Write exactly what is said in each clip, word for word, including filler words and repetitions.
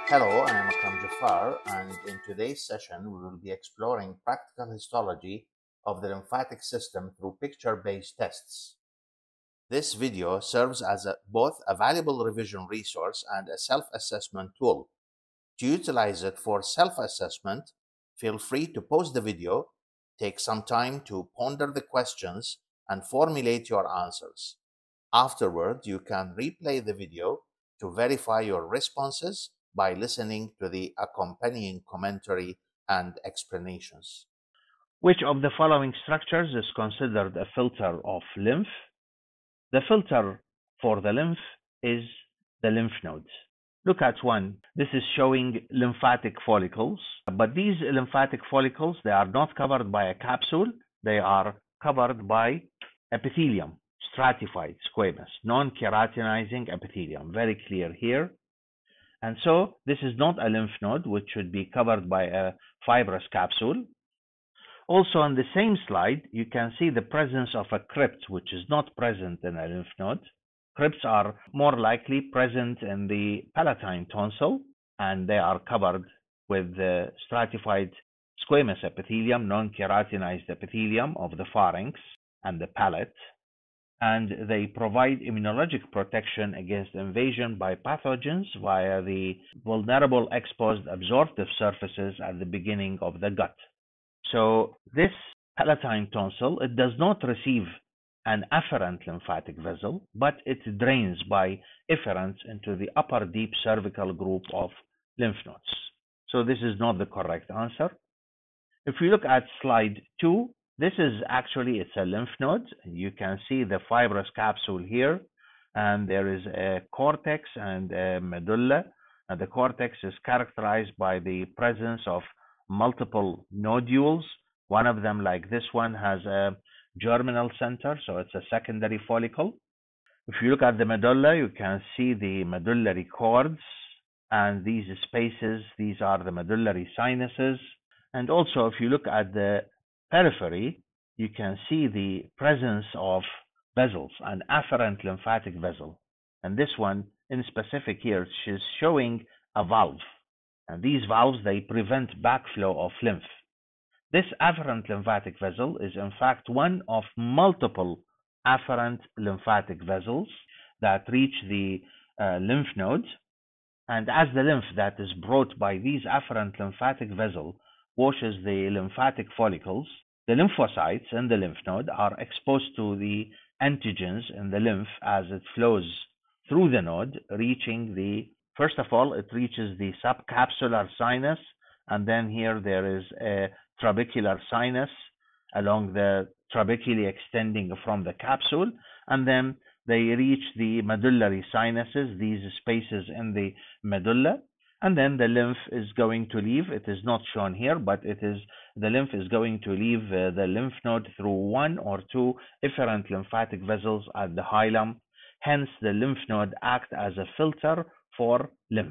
Hello, I am Akram Jafar, and in today's session, we will be exploring practical histology of the lymphatic system through picture-based tests. This video serves as a, both a valuable revision resource and a self-assessment tool. To utilize it for self-assessment, feel free to pause the video, take some time to ponder the questions, and formulate your answers. Afterward, you can replay the video to verify your responses by listening to the accompanying commentary and explanations. Which of the following structures is considered a filter of lymph? The filter for the lymph is the lymph nodes. Look at one. This is showing lymphatic follicles, but these lymphatic follicles, they are not covered by a capsule. They are covered by epithelium, stratified squamous, non-keratinizing epithelium. Very clear here. And so this is not a lymph node, which should be covered by a fibrous capsule. Also on the same slide, you can see the presence of a crypt, which is not present in a lymph node. Crypts are more likely present in the palatine tonsil, and they are covered with the stratified squamous epithelium, non-keratinized epithelium of the pharynx and the palate, and they provide immunologic protection against invasion by pathogens via the vulnerable exposed absorptive surfaces at the beginning of the gut. So this palatine tonsil, it does not receive an afferent lymphatic vessel, but it drains by efferents into the upper deep cervical group of lymph nodes. So this is not the correct answer. If we look at slide two, this is actually, it's a lymph node. You can see the fibrous capsule here, and there is a cortex and a medulla. And the cortex is characterized by the presence of multiple nodules. One of them, like this one, has a germinal center, so it's a secondary follicle. If you look at the medulla, you can see the medullary cords, and these spaces, these are the medullary sinuses. And also, if you look at the periphery, you can see the presence of vessels, an afferent lymphatic vessel. And this one, in specific here, is showing a valve. And these valves, they prevent backflow of lymph. This afferent lymphatic vessel is in fact one of multiple afferent lymphatic vessels that reach the uh, lymph nodes. And as the lymph that is brought by these afferent lymphatic vessel washes the lymphatic follicles, the lymphocytes in the lymph node are exposed to the antigens in the lymph as it flows through the node, reaching the, first of all, it reaches the subcapsular sinus, and then here there is a trabecular sinus along the trabeculae extending from the capsule, and then they reach the medullary sinuses, these spaces in the medulla, and then the lymph is going to leave. It is not shown here, but it is the lymph is going to leave uh, the lymph node through one or two efferent lymphatic vessels at the hilum. Hence, the lymph node acts as a filter for lymph.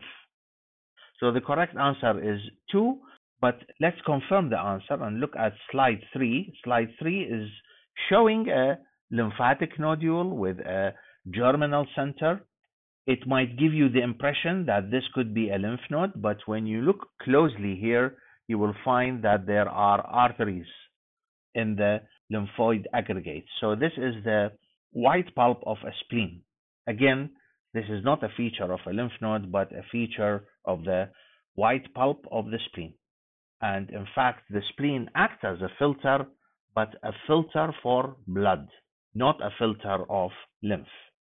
So the correct answer is two, but let's confirm the answer and look at slide three. Slide three is showing a lymphatic nodule with a germinal center. It might give you the impression that this could be a lymph node, but when you look closely here, you will find that there are arteries in the lymphoid aggregate. So this is the white pulp of a spleen. Again, this is not a feature of a lymph node, but a feature of the white pulp of the spleen. And in fact, the spleen acts as a filter, but a filter for blood, not a filter of lymph.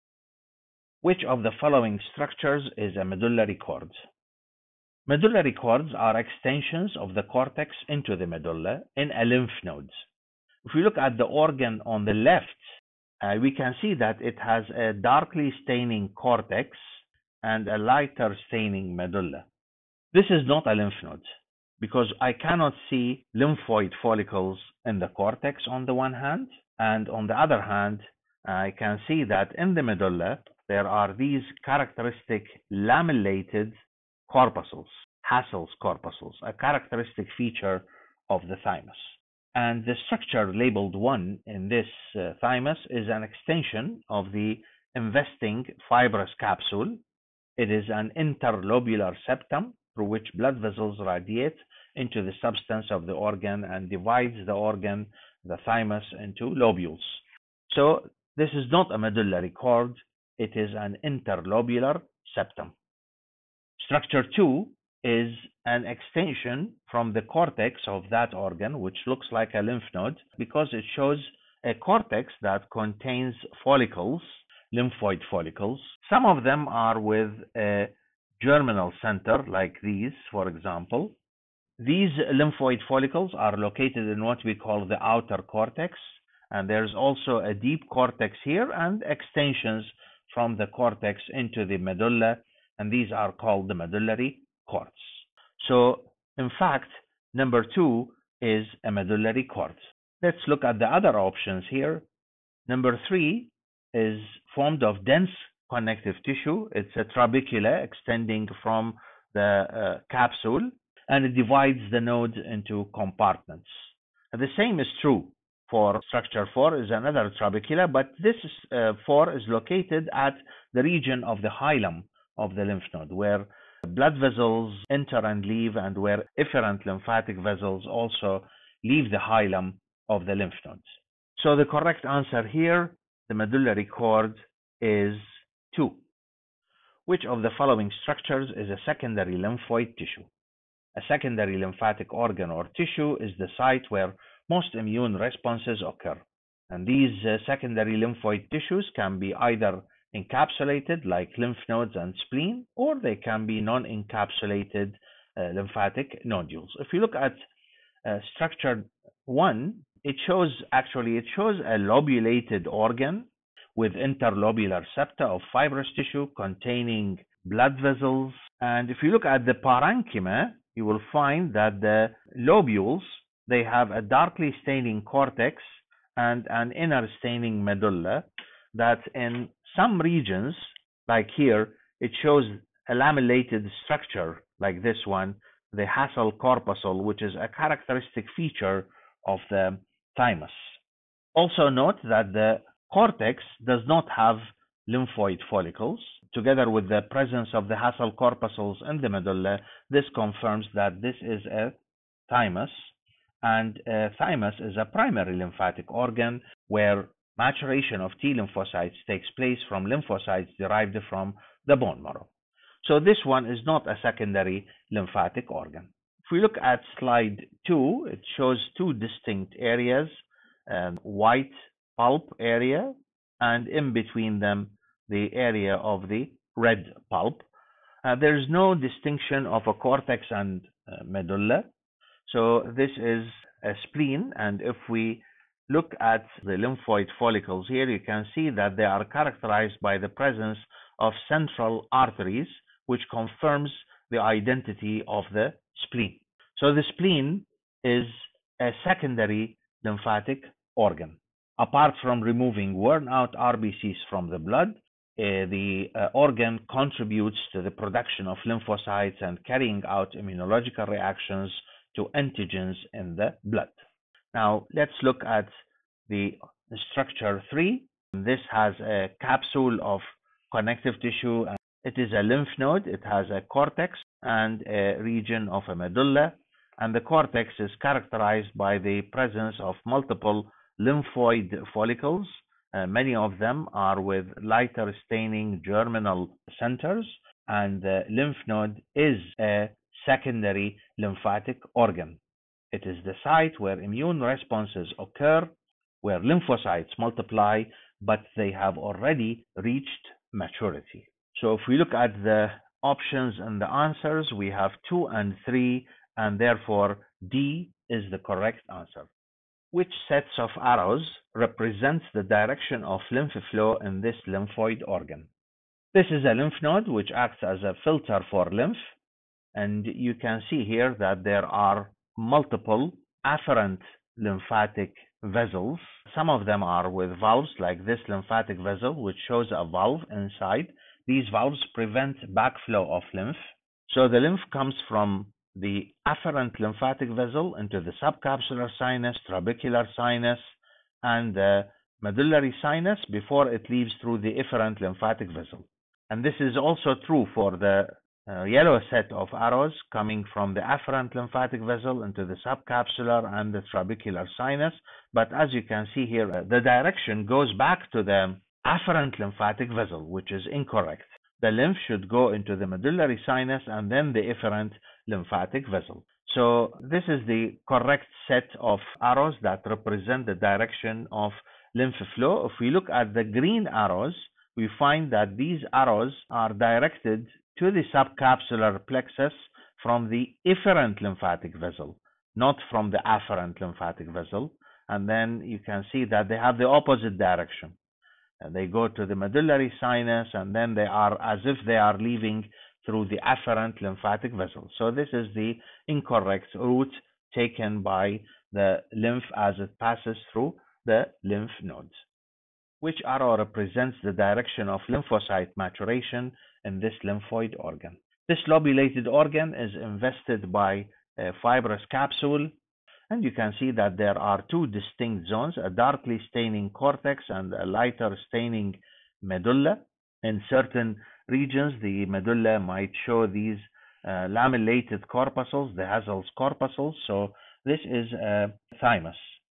Which of the following structures is a medullary cord? Medullary cords are extensions of the cortex into the medulla in a lymph node. If we look at the organ on the left, uh, we can see that it has a darkly staining cortex and a lighter staining medulla. This is not a lymph node because I cannot see lymphoid follicles in the cortex on the one hand, and on the other hand, I can see that in the medulla, there are these characteristic lamellated corpuscles, Hassall's corpuscles, a characteristic feature of the thymus. And the structure labeled one in this uh, thymus is an extension of the investing fibrous capsule It is an interlobular septum through which blood vessels radiate into the substance of the organ and divides the organ, the thymus, into lobules. So this is not a medullary cord, it is an interlobular septum. Structure two is an extension from the cortex of that organ, which looks like a lymph node because it shows a cortex that contains follicles, lymphoid follicles. Some of them are with a germinal center, like these, for example. These lymphoid follicles are located in what we call the outer cortex, and there's also a deep cortex here and extensions from the cortex into the medulla, and these are called the medullary cords. So, in fact, number two is a medullary cord. Let's look at the other options here. Number three is formed of dense connective tissue. It's a trabecula extending from the uh, capsule, and it divides the nodes into compartments. And the same is true for structure four, is another trabecula, but this uh, four is located at the region of the hilum of the lymph node, where blood vessels enter and leave, and where efferent lymphatic vessels also leave the hilum of the lymph nodes. So the correct answer here, the medullary cord, is two. Which of the following structures is a secondary lymphoid tissue? A secondary lymphatic organ or tissue is the site where most immune responses occur. And these uh, secondary lymphoid tissues can be either encapsulated like lymph nodes and spleen, or they can be non-encapsulated uh, lymphatic nodules. If you look at uh, structure one, it shows actually it shows a lobulated organ with interlobular septa of fibrous tissue containing blood vessels. And if you look at the parenchyma, you will find that the lobules, they have a darkly staining cortex and an inner staining medulla that in some regions, like here, it shows a lamellated structure like this one, the Hassall corpuscle, which is a characteristic feature of the thymus. Also note that the cortex does not have lymphoid follicles. Together with the presence of the Hassall corpuscles in the medulla, this confirms that this is a thymus, and uh, thymus is a primary lymphatic organ where maturation of T lymphocytes takes place from lymphocytes derived from the bone marrow. So this one is not a secondary lymphatic organ. If we look at slide two, it shows two distinct areas, um, white pulp area, and in between them the area of the red pulp. Uh, there is no distinction of a cortex and uh, medulla. So this is a spleen, and if we look at the lymphoid follicles here, you can see that they are characterized by the presence of central arteries, which confirms the identity of the spleen. So the spleen is a secondary lymphatic organ. Apart from removing worn out R B Cs from the blood, uh, the uh, organ contributes to the production of lymphocytes and carrying out immunological reactions to antigens in the blood. Now let's look at the structure three. This has a capsule of connective tissue. It is a lymph node. It has a cortex and a region of a medulla, and the cortex is characterized by the presence of multiple lymphoid follicles. Uh, many of them are with lighter staining germinal centers, and the lymph node is a secondary lymphatic organ. It is the site where immune responses occur, where lymphocytes multiply, but they have already reached maturity. So if we look at the options and the answers, we have two and three, and therefore D is the correct answer. Which sets of arrows represents the direction of lymph flow in this lymphoid organ? This is a lymph node which acts as a filter for lymph, and you can see here that there are multiple afferent lymphatic vessels. Some of them are with valves, like this lymphatic vessel, which shows a valve inside. These valves prevent backflow of lymph. So the lymph comes from the afferent lymphatic vessel into the subcapsular sinus, trabecular sinus, and the medullary sinus before it leaves through the efferent lymphatic vessel. And this is also true for the uh, yellow set of arrows coming from the afferent lymphatic vessel into the subcapsular and the trabecular sinus. But as you can see here, uh, the direction goes back to the afferent lymphatic vessel, which is incorrect. The lymph should go into the medullary sinus and then the efferent lymphatic vessel. So this is the correct set of arrows that represent the direction of lymph flow. If we look at the green arrows, we find that these arrows are directed to the subcapsular plexus from the efferent lymphatic vessel, not from the afferent lymphatic vessel. And then you can see that they have the opposite direction. And they go to the medullary sinus, and then they are as if they are leaving through the afferent lymphatic vessel. So this is the incorrect route taken by the lymph as it passes through the lymph nodes. Which arrow represents the direction of lymphocyte maturation in this lymphoid organ? This lobulated organ is invested by a fibrous capsule, and you can see that there are two distinct zones, a darkly staining cortex and a lighter staining medulla. In certain regions, the medulla might show these uh, lamellated corpuscles, the Hassall's corpuscles, so this is a thymus.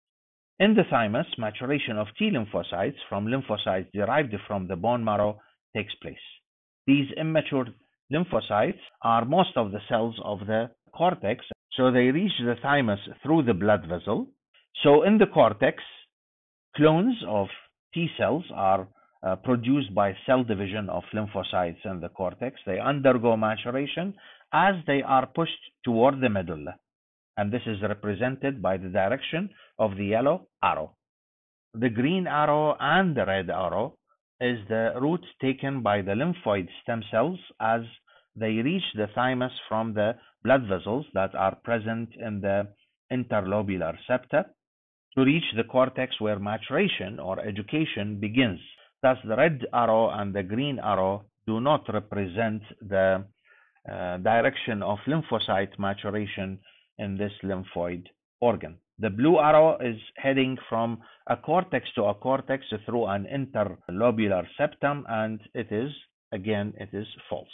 In the thymus, maturation of T lymphocytes from lymphocytes derived from the bone marrow takes place. These immature lymphocytes are most of the cells of the cortex, so they reach the thymus through the blood vessel. So in the cortex, clones of T cells are uh, produced by cell division of lymphocytes in the cortex. They undergo maturation as they are pushed toward the medulla, and this is represented by the direction of the yellow arrow. The green arrow and the red arrow is the route taken by the lymphoid stem cells as they reach the thymus from the blood vessels that are present in the interlobular septa to reach the cortex where maturation or education begins. Thus, the red arrow and the green arrow do not represent the uh, direction of lymphocyte maturation in this lymphoid organ. The blue arrow is heading from a cortex to a cortex through an interlobular septum, and it is, again, it is false.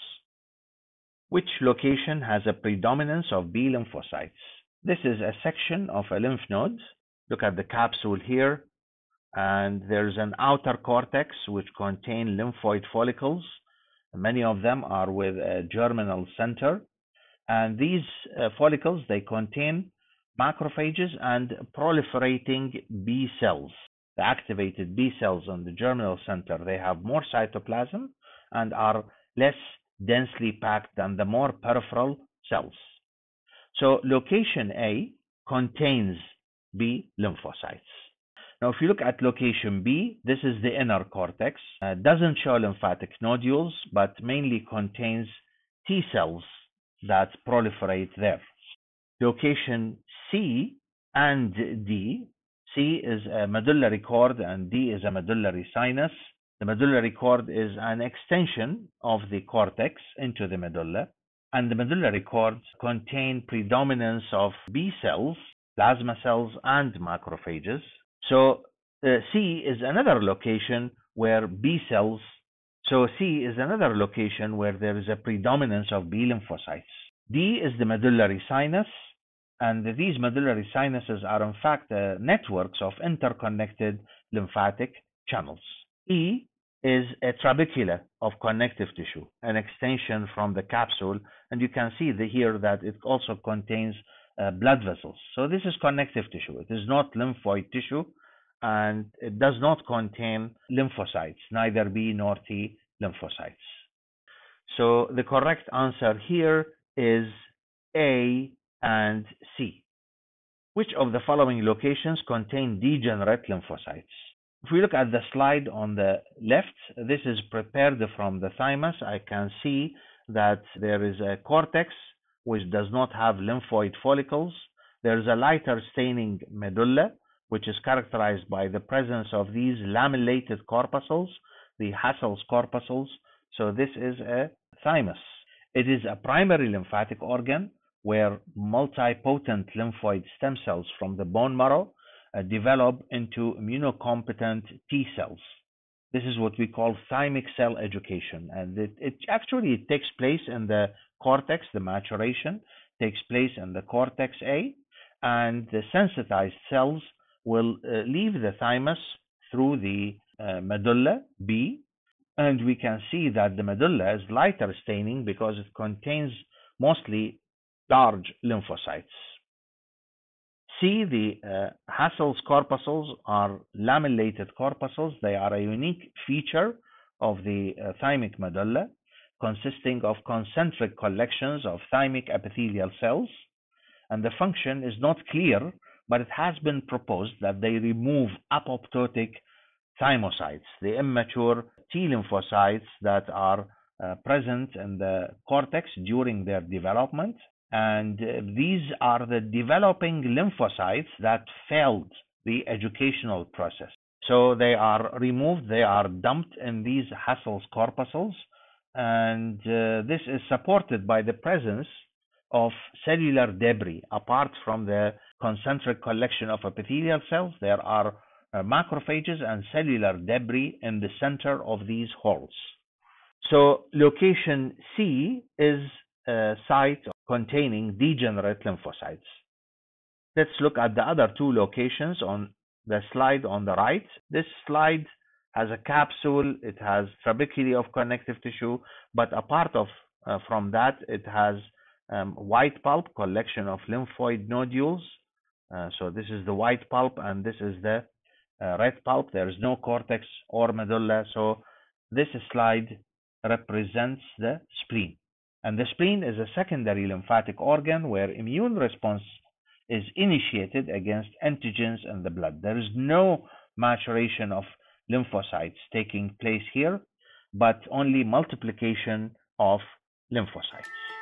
Which location has a predominance of B lymphocytes? This is a section of a lymph node. Look at the capsule here, and there's an outer cortex which contain lymphoid follicles. Many of them are with a germinal center, and these uh, follicles, they contain macrophages and proliferating B cells. The activated B cells on the germinal center, they have more cytoplasm and are less densely packed than the more peripheral cells. So location A contains B lymphocytes. Now if you look at location B, this is the inner cortex. Uh, doesn't show lymphatic nodules, but mainly contains T cells that proliferate there. Location C and D, C is a medullary cord and D is a medullary sinus. The medullary cord is an extension of the cortex into the medulla, and the medullary cords contain predominance of B cells, plasma cells, and macrophages. So uh, C is another location where B cells, so C is another location where there is a predominance of B lymphocytes. D is the medullary sinus, and these medullary sinuses are in fact uh, networks of interconnected lymphatic channels. E is a trabecula of connective tissue, an extension from the capsule, and you can see the, here that it also contains uh, blood vessels. So this is connective tissue. It is not lymphoid tissue, and it does not contain lymphocytes, neither B nor T lymphocytes. So the correct answer here is A and C. Which of the following locations contain degenerate lymphocytes? If we look at the slide on the left, this is prepared from the thymus. I can see that there is a cortex which does not have lymphoid follicles. There is a lighter staining medulla, which is characterized by the presence of these lamellated corpuscles, the Hassall's corpuscles. So this is a thymus. It is a primary lymphatic organ where multipotent lymphoid stem cells from the bone marrow uh, develop into immunocompetent T cells. This is what we call thymic cell education, and it, it actually it takes place in the cortex. The maturation takes place in the cortex A, and the sensitized cells will uh, leave the thymus through the uh, medulla B, and we can see that the medulla is lighter staining because it contains mostly large lymphocytes. See, the uh, Hassall's corpuscles are lamellated corpuscles. They are a unique feature of the uh, thymic medulla, consisting of concentric collections of thymic epithelial cells, and the function is not clear, but it has been proposed that they remove apoptotic thymocytes, the immature T lymphocytes that are uh, present in the cortex during their development. And uh, these are the developing lymphocytes that failed the educational process. So they are removed, they are dumped in these Hassall's corpuscles, and uh, this is supported by the presence of cellular debris. Apart from the concentric collection of epithelial cells, there are uh, macrophages and cellular debris in the center of these holes. So location C is a site containing degenerate lymphocytes. Let's look at the other two locations on the slide on the right. This slide has a capsule, it has trabeculae of connective tissue, but apart of uh, from that, it has um, white pulp, collection of lymphoid nodules. Uh, so this is the white pulp, and this is the uh, red pulp. There is no cortex or medulla, so this slide represents the spleen. And the spleen is a secondary lymphatic organ where immune response is initiated against antigens in the blood. There is no maturation of lymphocytes taking place here, but only multiplication of lymphocytes.